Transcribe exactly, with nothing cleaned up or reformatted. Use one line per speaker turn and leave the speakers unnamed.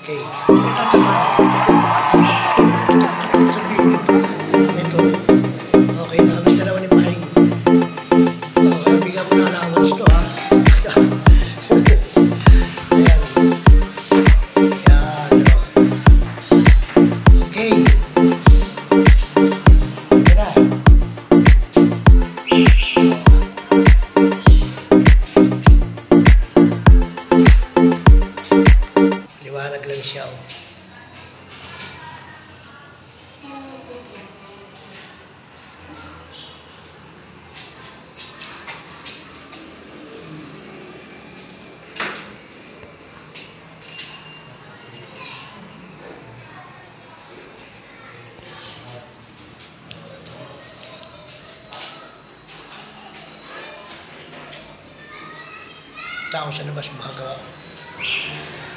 Okay. Ito. Okay, nakabit na naman ni Pahing. Okay, bigyan mo na allowance to, ha? Ayan. Ayan, o. Okay. Tara. Liwanag lang siya, o. Tao sa labas, baga.